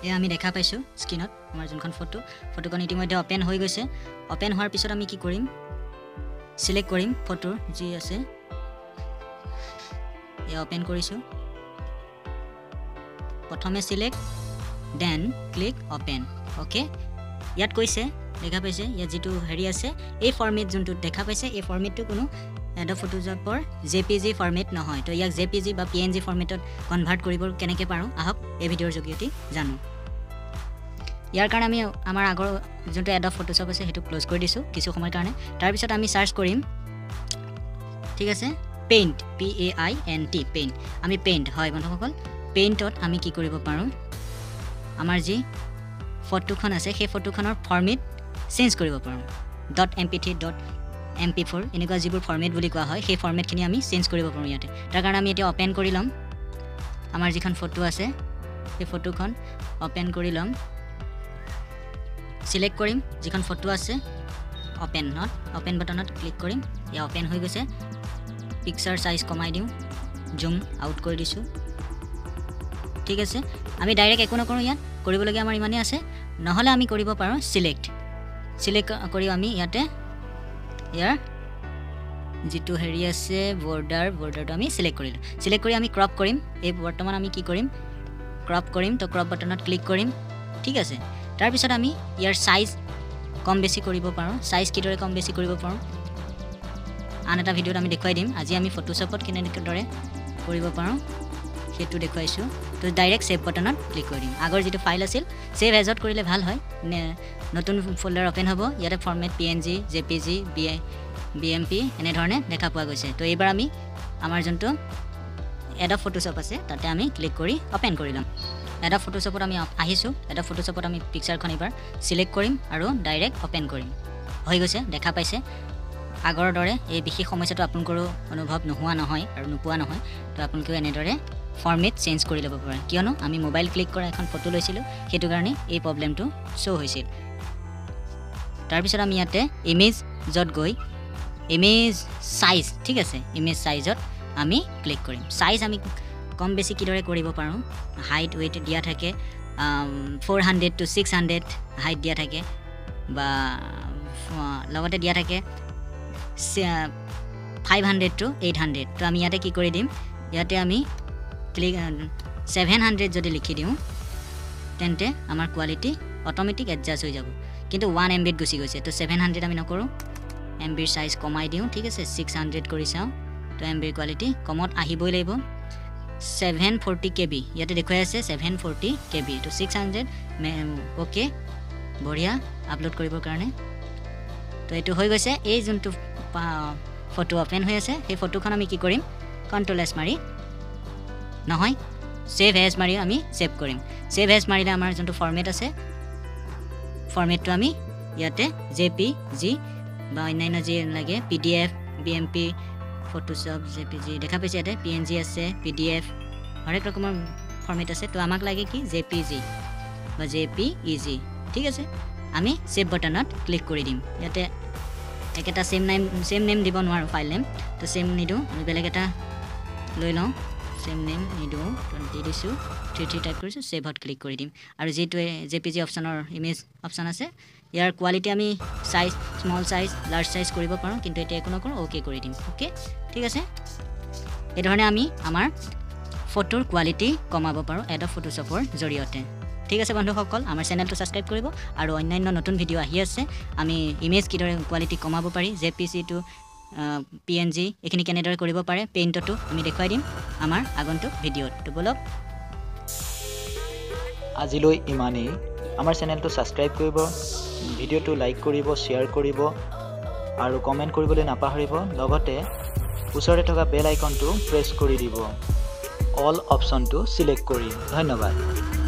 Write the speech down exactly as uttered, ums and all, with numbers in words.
এয়া আমি দেখা পাইছো স্ক্ৰিনত আমাৰ যোনখন ফটো ফটোখন ইতিমধ্যে ওপেন হৈ গৈছে ওপেন হোৱাৰ পিছত আমি কি কৰিম সিলেক্ট কৰিম ফটোৰ যি আছে এয়া ওপেন কৰিছো প্ৰথমে select then click open okay ইয়াত কৈছে দেখা পাইছে ইয়াত যেটো হেৰি আছে এই ফৰমেট যোনটো দেখা পাইছে এই ফৰমেটটো কোনো Adobe Photoshop জেপিজি ফৰমেট নহয় তো ইয়াক জেপিজি বা পিএনজি ফৰমেটত কনভাৰ্ট কৰিব কেনেকৈ পাৰো আহক এই ভিডিওৰ জৰিয়তে জানো ইয়াৰ কাৰণে আমি আমাৰ আগৰ যোনটো Adobe Photoshop আছে হেতু ক্লোজ কৰি দিছো কিছু সময়ৰ কাৰণে তাৰ পিছত আমি সাৰ্চ কৰিম ঠিক আছে paint P A I N T paint আমি পেইন্ট হয় বন্ধুসকল পেইন্টত আমি কি কৰিব পাৰো আমাৰ যি ফটোখন আছে সেই ফটোখনৰ ফৰমেট চেঞ্জ কৰিব পাৰো .mp3 .mp4 এনেকুৱা যিবোৰ ফৰমেট বুলি কোৱা হয় সেই ফৰমেটখিনি আমি চেঞ্জ কৰিব পাৰো ইয়াতে তাৰ কাৰণে আমি এটা ওপেন কৰি লম আমাৰ যিখন ফটো আছে সেই ফটোখন ওপেন কৰি লম সিলেক্ট কৰিম যিখন ফটো আছে ওপেন নট ওপেন বাটনত ক্লিক কৰিম ইয়া ওপেন হৈ গৈছে পিকচাৰ সাইজ কমাই দিও জুম আউট কৰি দিছো ঠিক আছে আমি ডাইৰেক্ট একো নকৰো ইয়াত কৰিবলগীয়া আমাৰ ইমানে আছে নহলে আমি কৰিব পাৰো সিলেক্ট সিলেক্ট কৰি আমি ইয়াতে ইয়াৰ যেটো হেৰি আছে বৰ্ডাৰ বৰ্ডাৰটো আমি সিলেক্ট কৰিলো সিলেক্ট কৰি আমি ক্ৰপ কৰিম এই বৰ্তমান আমি কি কৰিম ক্ৰপ কৰিম তো ক্ৰপ বাটনত ক্লিক কৰিম ঠিক আছে তাৰ পিছত আমি ইয়াৰ সাইজ কম বেছি কৰিব পাৰো সাইজ কিদৰে কম বেছি কৰিব পাৰো আন এটা ভিডিওত আমি দেখুৱাই দিম আজি আমি ফটোশ্বপত কেনেদৰে কৰিব পাৰো হেতু দেখুৱাইছো তো ডাইৰেক্ট সেভ বাটনত ক্লিক কৰি দিম আগৰ যেটো ফাইল আছিল সেভ এজত কৰিলে ভাল হয় নতুন ফোল্ডাৰ ওপেন হ'ব ইয়াতে ফৰমেট পিএনজি জেপিজি বিএমপি এনে ধৰণে দেখা পোৱা গৈছে তো এইবাৰ আমি আমাৰ যোনটো Adobe Photoshop আছে তাতে আমি ক্লিক কৰি ওপেন কৰি লম Adobe Photoshopত আমি আহিছো Adobe Photoshopত আমি পিকচাৰখন এবাৰ সিলেক্ট কৰিম আৰু ডাইৰেক্ট ওপেন কৰিম হৈ গৈছে দেখা পাইছে আগৰ দৰে এই বিশেষ সমস্যাটো আপোনালোকৰ অনুভৱ নোহোৱা নহয় আৰু নোপোৱা নহয় তো আপোনালোকে এনেদৰে ফৰমেট চেঞ্জ কৰি ল'ব পাৰে কিয়নো আমি মোবাইল ক্লিক কৰা এখন ফটো লৈছিলো হেতু কাৰণে এই প্ৰবলেমটো শো হৈছিল তাৰ পিছত আমি ইয়াতে ইমেজ যত গৈ ইমেজ সাইজ ঠিক আছে ইমেজ সাইজত আমি ক্লিক কৰিম সাইজ আমি কম বেছি কিদৰে কৰিব পাৰো হাইট ওয়েট দিয়া থাকে four hundred to six hundred height দিয়া থাকে বা লগতে দিয়া থাকে five hundred to eight hundred তো আমি ইয়াতে কি কৰি দিম ইয়াতে আমি ক্লিক seven hundred যদি লিখি দিও তেন্তে আমাৰ কোৱালিটি অটোমেটিক এডজাস্ট হৈ যাব কিন্তু one M B গুছি গৈছে তো seven hundred আমি নকৰো M B সাইজ কমাই দিও ঠিক আছে six hundred কৰি চাও তো M B কোৱালিটি কমত আহিবই লাগিব seven forty K B ইয়াতে দেখুৱাই আছে seven forty K B তো six hundred ওকে বঢ়িয়া আপলোড কৰিবৰ কাৰণে তো এটো হৈ গৈছে এই যোনটো ফটো ওপেন হৈ আছে সেই ফটোখন আমি কি কৰিম কন্ট্ৰোল এস মাৰি নহয় সেভ এজ মাৰি আমি সেভ কৰিম সেভ এজ মাৰিলে আমাৰ যোনটো ফৰমেট আছে ফৰমেটটো আমি ইয়াতে জেপিজি বা অন্যান্য যি লাগে পিডিএফ বিএমপি ফটোশ্বপ জেপিজি দেখা পাইছে ইয়াতে পিএনজি আছে পিডিএফ হৰেক ৰকমৰ ফৰমেট আছে তো আমাক লাগে কি জেপিজি বা জেপিইজি ঠিক আছে আমি সেভ বাটনত ক্লিক কৰি দিম ইয়াতে একটা সেম নেম সেম নেম দিব নোৱাৰো ফাইল নেম তো সেম নিদো আমি বেলেগ এটা লৈ লওঁ সেম নেম নিদো তো দি দিছো three three টাইপ কৰিছো সেভত ক্লিক কৰি দিম আৰু যেটো জেপিজি অপচনৰ ইমেজ অপচন আছে ইয়াৰ কোৱালিটি আমি size small size large size কৰিব পাৰো কিন্তু এটা একো নকৰো ওকে কৰি দিম ওকে ঠিক আছে এই ধৰণে আমি আমাৰ ফটোৰ কোৱালিটি কমাব পাৰো Adobe Photoshopৰ জৰিয়তে ঠিক আছে বন্ধুসকল আমাৰ চেনেলটো সাবস্ক্ৰাইব কৰিব আৰু অন্যান্য নতুন ভিডিও আহি আছে আমি ইমেজ কিদৰে কোৱালিটি কমাব পাৰি জেপিজি টু পিএনজি এখিনি কেনেদৰে কৰিব পাৰে পেইন্টটো আমি দেখুৱাই দিম আমাৰ আগন্তুক ভিডিওত তো বলক আজিলৈ ইমানেই আমাৰ চেনেলটো সাবস্ক্ৰাইব কৰিব ভিডিওটো লাইক কৰিব শেয়াৰ কৰিব আৰু কমেন্ট কৰিবলৈ নাপাহৰিব লগতে ওচৰতে থকা বেল আইকনটো প্ৰেছ কৰি দিব অল অপচনটো সিলেক্ট কৰি ধন্যবাদ